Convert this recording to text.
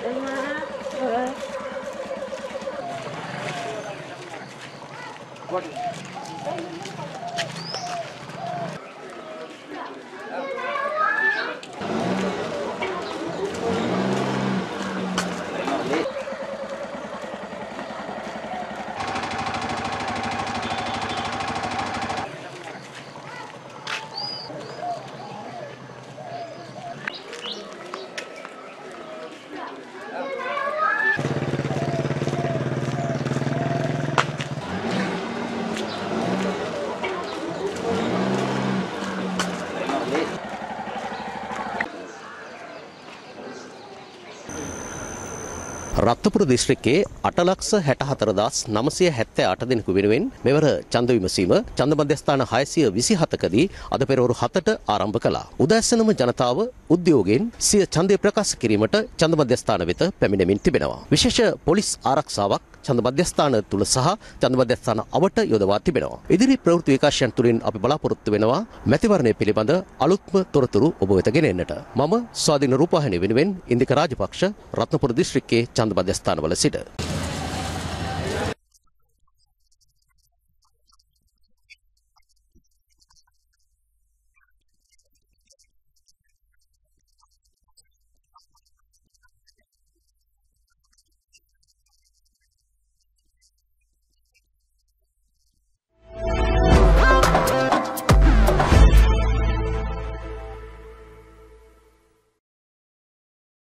රත්නපුර දිස්ත්‍රික්කයේ 8,64,978 දෙනෙකු වෙනුවෙන් මෙවර ඡන්ද විමසීම ඡන්ද මධ්‍යස්ථාන 627කදී අද පෙරවරු 7ට ආරම්භ කළා. උදෑසනම ජනතාව උද්‍යෝගයෙන් සිය ඡන්දය ප්‍රකාශ කිරීමට ඡන්ද මධ්‍යස්ථාන වෙත පැමිණෙමින් තිබෙනවා. විශේෂ පොලිස් ආරක්ෂාවක් ඡන්ද මධ්‍යස්ථාන තුල සහ ඡන්ද මධ්‍යස්ථාන අවට යොදවා තිබෙනවා. ඉදිරි ප්‍රවෘත්ති විකාශයන් තුලින් අපි බලාපොරොත්තු වෙනවා මැතිවරණය පිළිබඳ අලුත්ම තොරතුරු ඔබ වෙත ගෙන එන්නට. මම ස්වාධීන රූපවාහිනිය වෙනුවෙන් ඉන්දික රාජපක්ෂ රත්නපුර දිස්ත්‍රික්කයේ ඡන්ද මධ්‍යස්ථානවල සිට